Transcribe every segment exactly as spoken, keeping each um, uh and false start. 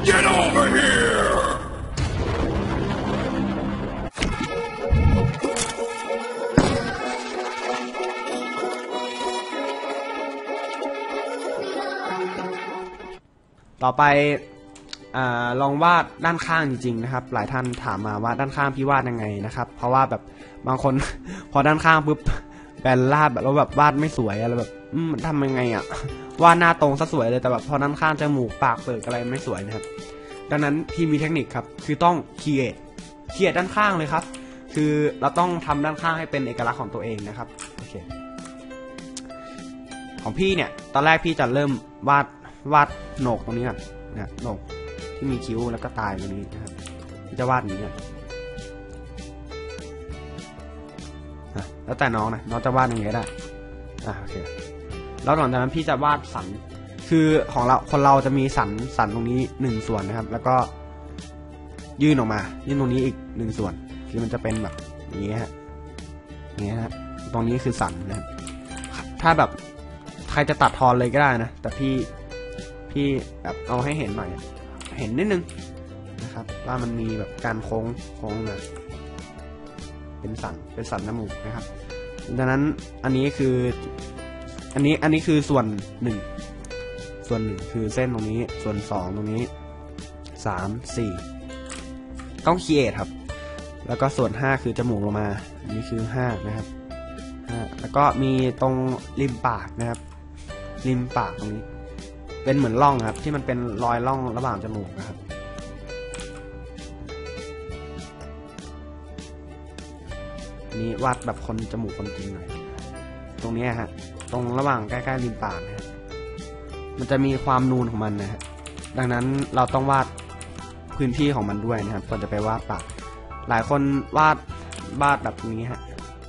Get over here! ต่อไปอ่าลองวาดด้านข้างจริงๆนะครับหลายท่านถามมาว่าด้านข้างพี่วาดยังไงนะครับเพราะว่าแบบบางคน พอด้านข้างปุ๊บแบนราบแบบแล้วแบบวาดไม่สวยอะไรแบบอืมทำยังไงอ่ะวาดหน้าตรงซะสวยเลยแต่แบบพอด้านข้างจมูกปากเปิดอะไรไม่สวยนะครับดังนั้นพี่มีเทคนิคครับคือต้องครีเอทครีเอทด้านข้างเลยครับคือเราต้องทำด้านข้างให้เป็นเอกลักษณ์ของตัวเองนะครับโอเคของพี่เนี่ยตอนแรกพี่จะเริ่มวาดวาดโหนกตรงนี้ก่อนนะโหนกที่มีคิ้วแล้วก็ตายตรงนี้นะครับพี่จะวาดนี้ก่อนแล้วแต่น้องนะน้องจะวาดยังไงก็ได้อ่ะโอเคแล้วหลังจากนั้นพี่จะวาดสันคือของเราคนเราจะมีสันสันตรงนี้หนึ่งส่วนนะครับแล้วก็ยื่นออกมายื่นตรงนี้อีกหนึ่งส่วนคือมันจะเป็นแบบอย่างนี้ฮะอย่างนี้ฮะตรงนี้คือสันนะครับถ้าแบบใครจะตัดทอนเลยก็ได้นะแต่พี่พี่แบบเอาให้เห็นหน่อยเห็นนิดนึงนะครับว่ามันมีแบบการโค้งโค้งนะเป็นสันเป็นสันน้ำมูกนะครับดังนั้นอันนี้คืออันนี้อันนี้คือส่วนหนึ่งส่วนหนึ่งคือเส้นตรงนี้ส่วนสองตรงนี้สามสี่ต้องครีเอทครับแล้วก็ส่วนห้าคือจมูกลงมาอันนี้คือห้านะครับห้าแล้วก็มีตรงริมปากนะครับริมปากตรงนี้เป็นเหมือนร่องครับที่มันเป็นรอยร่องระหว่างจมูกนะครับอันนี้วาดแบบคนจมูกคนจริงหน่อยตรงนี้ฮะตรงระหว่างใกล้ๆริมปากนะฮะมันจะมีความนูนของมันนะฮะดังนั้นเราต้องวาดพื้นที่ของมันด้วยนะครับก่อนจะไปวาดปากหลายคนวาดวาดแบบนี้ฮะ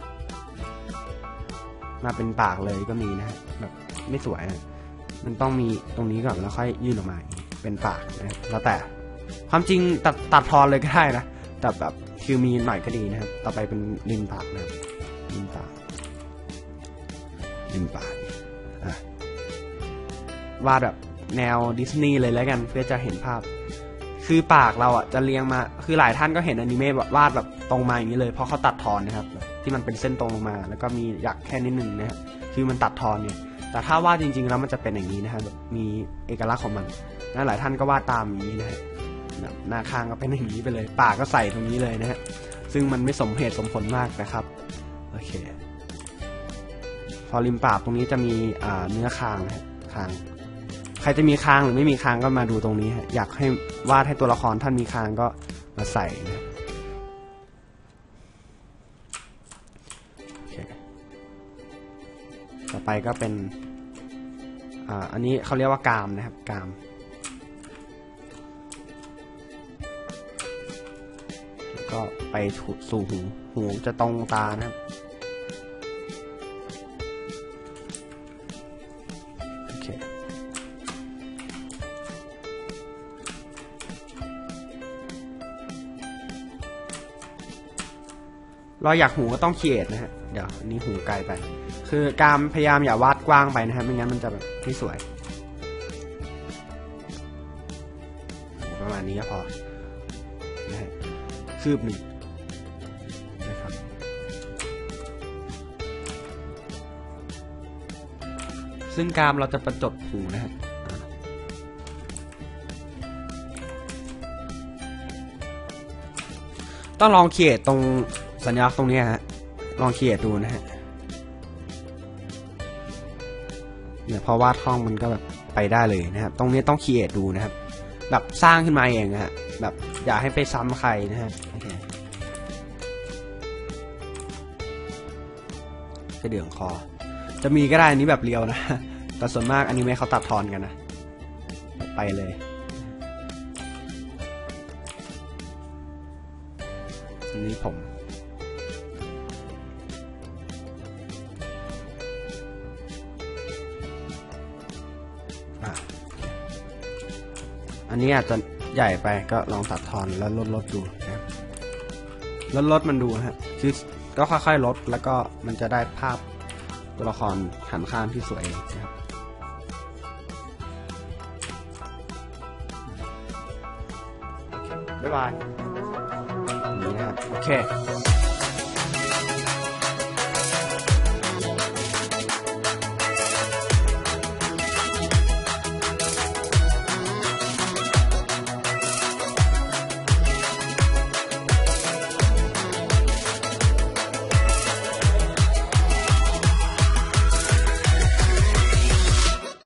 มาเป็นปากเลยก็มีนะฮะแบบไม่สวยนะมันต้องมีตรงนี้ก่อนแล้วค่อยยื่นออกมาเป็นปากนะแล้วแต่ความจริงตัดตัดทอนเลยก็ได้นะแต่แบบคือมีหน่อยก็ดีนะครับต่อไปเป็นริมปากนะครับริมปากริมปากอ่ะวาดแบบแนวดิสนีย์เลยแล้วกันเพื่อจะเห็นภาพคือปากเราอ่ะจะเรียงมาคือหลายท่านก็เห็นอนิเมะวาดแบบตรงมาอย่างนี้เลยเพราะเขาตัดทอนนะครับที่มันเป็นเส้นตรงลงมาแล้วก็มีหยักแค่นิดนึงนะครับคือมันตัดทอนเนี่ยแต่ถ้าวาดจริงๆแล้วมันจะเป็นอย่างนี้นะครับแบบมีเอกลักษณ์ของมันนะหลายท่านก็วาดตามอย่างนี้นะฮะหน้าข้างก็เป็นอย่างนี้ไปเลยปากก็ใส่ตรงนี้เลยนะฮะซึ่งมันไม่สมเหตุสมผลมากนะครับโอเคพอริมปากตรงนี้จะมีเนื้อคางนะคางใครจะมีคางหรือไม่มีคางก็มาดูตรงนี้ฮะอยากให้วาดให้ตัวละครท่านมีคางก็มาใส่นะโอเคต่อไปก็เป็นอ่าอันนี้เขาเรียกว่ากรามนะครับกรามก็ไปสู่หูหูจะตรงตานะครับโอเคเราอยากหูก็ต้องครีเอทนะฮะเดี๋ยวอันนี้หูไกลไปคือกรามพยายามอย่าวาดกว้างไปนะครับไม่งั้นมันจะแบบไม่สวยประมาณนี้ก็พอนะฮะคืบหนึ่งนะครับซึ่งกรามเราจะประจบหูนะฮะต้องลองครีเอทตรงสัญลักษณ์ตรงนี้ฮะลองครีเอทดูนะฮะเนี่ยพอวาดห้องมันก็แบบไปได้เลยนะครับตรงนี้ต้องครีเอทดูนะครับแบบสร้างขึ้นมาเองนะฮะแบบอย่าให้ไปซ้ำใครนะฮะโอเคกระเดื่องคอจะมีก็ได้อันนี้แบบเรียวนะแต่ส่วนมากอันนี้ไม่เขาตัดทอนกันนะไปเลยอันนี้ผมอันนี้อาจจะใหญ่ไปก็ลองตัดทอนแล้วลดลดดูนะครับลดลดมันดูฮะคือก็ค่อยๆลดแล้วก็มันจะได้ภาพตัวละครหันข้างที่สวยนะครับบ๊ายบายนี่นะครับโอเค